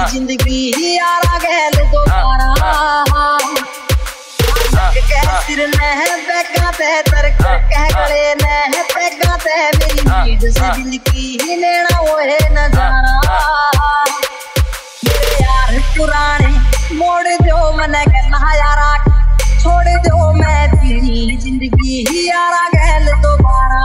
जिंदगी यारा गैल दोबारा सिर नह बैगा ते तरक कह गले नह बैगा ते मेरी नीड से दिल की लेना वो है नजारा मेरे यार पुराने मोड़ दो मने कहना यारा छोड़ दो मैं तेरी जिंदगी यारा गैल दोबारा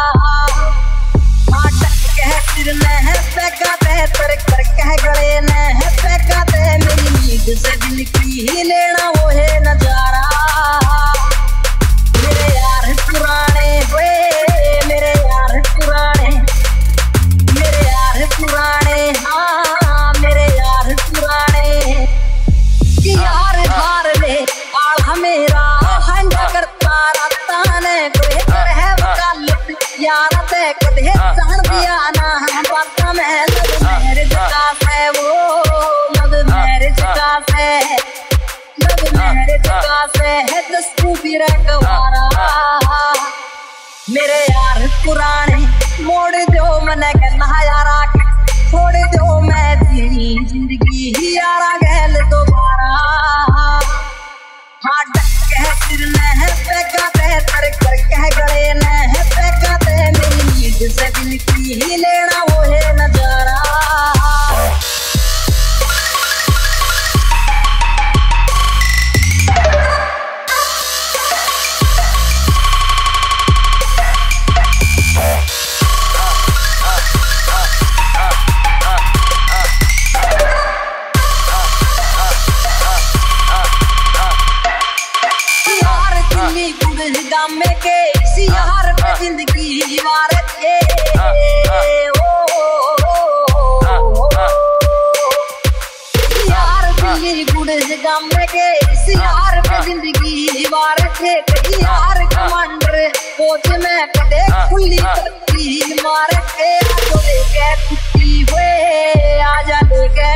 सिर नह बैगा ते तरक कह गले नह बैगा ते मेरी नीड से दिल की लेना वो है नजारा मेरे यार पुराने हाँ मेरे यार पुराने यार बार ले आल मेरा हंजा करता रहता ने कोई है वकालत यार ते कदे जान दिया ना बाता में लव मैरिज का है वो लव मैरिज का है दस्तू भी रखवारा मेरे यार पुराने मोड़ दो मने कहना यारा छोड़ दो मैं तेरी जिंदगी यारा गैल दोबारा हाँ कह सिर नह बैगा ते तरक कह गले नह बैगा ते मेरी नीड से दिल की लेना वो है नजारा गामे के इसी यार पे जिंदगी वार थे यार दिल्ली गुड़ गामे के इसी यार पे जिंदगी वार थे कई यार कमांडर कोच में कदे खुली करती मार के आजो लेके छुट्टी हुए आजा लेके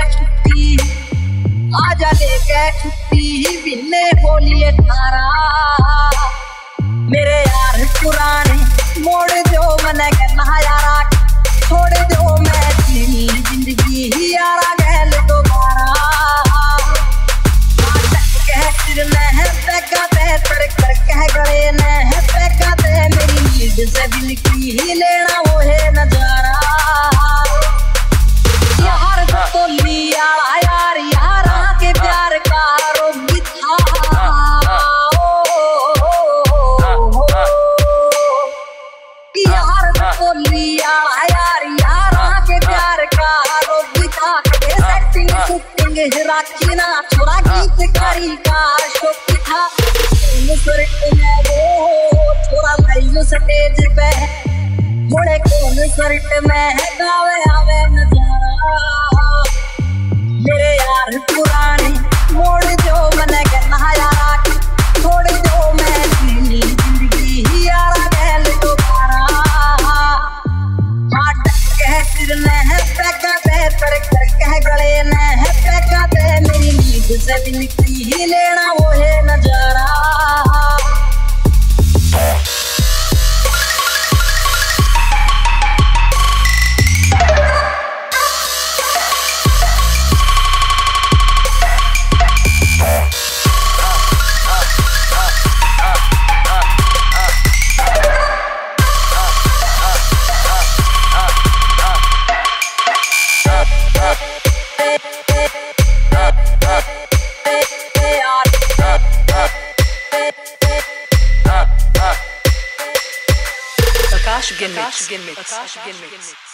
छुट्टी बिन्ने बोलिए तारा मेरे यार पुराने मोड़ दो मने कहना यारा छोड़ दो मैं तेरी जिंदगी यारा गैल दोबारा कह सिर नह बैगा ते तरक कह गले नह बैगा ते मेरी नीड से दिल की लेना वो है नजारा यार तो लिया यार यारा के प्यार का रोग था यार बोलिया यार यारा के प्यार का रोग था कदे सेटिंग शूटिंग राखी ना छोड़ा गीतकारी का शौक था सुरट में वो छोड़ा लाइव स्टेज पे मुड़े कौन सुरट में गावे आवे नजारा मेरे यार पुराने मोड़ दो मने कहना यारा छोड़ दो मैं तेरी जिंदगी यारा गैल दोबारा सिर नह बैगा ते तरक कह गले नह बैगा ते मेरी नीड से दिल की लेना वो है नजारा Akash Guin mix.